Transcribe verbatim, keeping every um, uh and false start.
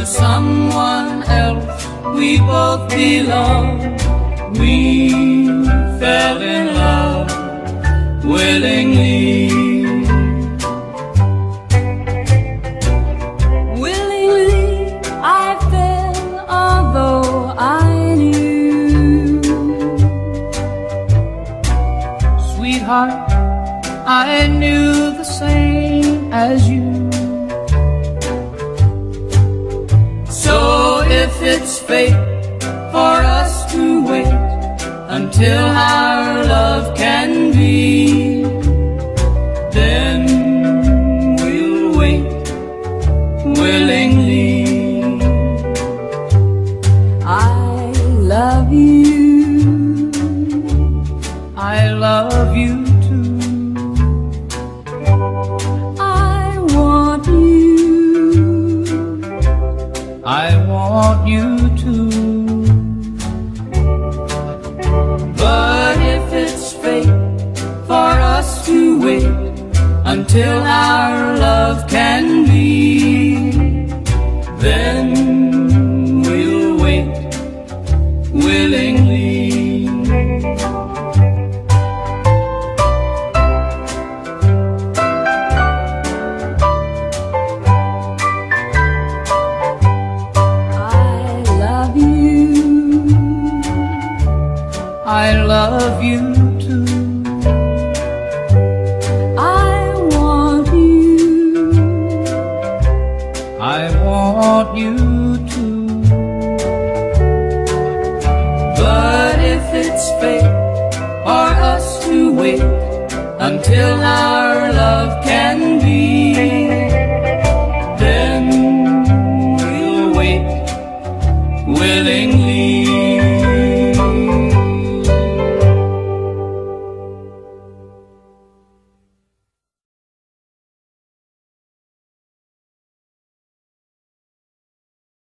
to someone else we both belong. We fell in love willingly. Willingly I fell, although I knew. Sweetheart, I knew the same as you. So if it's fate for us to wait until our love can be, then we'll wait willingly. I love you, I love you too. I want you, I want you to. But if it's fate for us to wait until our love can be, then we'll wait willingly. I love you too. I want you, I want you to. But if it's fate for us to wait until our love can be, then we'll wait willingly.